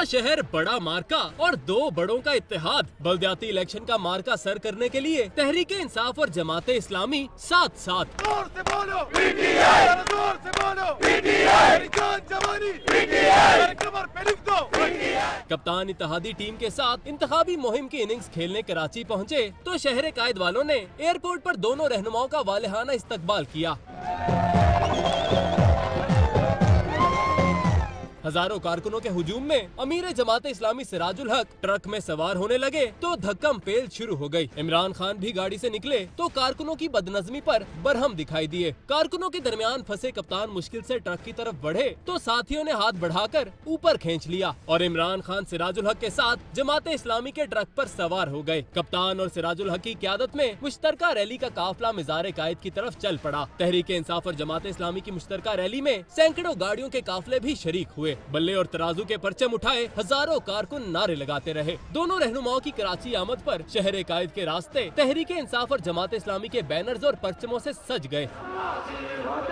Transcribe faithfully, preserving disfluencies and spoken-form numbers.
बड़ा शहर, बड़ा मार्का और दो बड़ों का इत्तेहाद। बल्दियाती इलेक्शन का मार्का सर करने के लिए तहरीके इंसाफ और जमाते इस्लामी साथ साथ। जोर से बोलो पीटीआई, जोर से बोलो पीटीआई, मेरी जान जवानी पीटीआई, मेरे कमर पे लिख दो पीटीआई। कप्तान इत्तेहादी टीम के साथ इंतखाबी मुहिम की इनिंग्स खेलने कराची पहुंचे तो शहर कायद वालों ने एयरपोर्ट पर दोनों रहनुमाओं का वालेहाना इस्तकबाल किया। हजारों कारकुनों के हुजूम में अमीर जमाते इस्लामी सिराजुल हक ट्रक में सवार होने लगे तो धक्कम पेल शुरू हो गई। इमरान खान भी गाड़ी से निकले तो कारकुनों की बदनज़मी पर बरहम दिखाई दिए। कारकुनों के दरमियान फंसे कप्तान मुश्किल से ट्रक की तरफ बढ़े तो साथियों ने हाथ बढ़ाकर ऊपर खींच लिया और इमरान खान सिराजुल हक के साथ जमाते इस्लामी के ट्रक पर सवार हो गए। कप्तान और सिराजुल हक की क़यादत में मुश्तरका रैली का काफिला मिज़ार कायद की तरफ चल पड़ा। तहरीके इंसाफ और जमाते इस्लामी की मुश्तरका रैली में सैकड़ों गाड़ियों के काफिले भी शरीक हुए। बल्ले और तराजू के परचम उठाए हजारों कारकुन नारे लगाते रहे। दोनों रहनुमाओं की कराची आमद पर शहर कायद के रास्ते तहरीके इंसाफ और जमात इस्लामी के बैनर्स और परचमों से सज गए।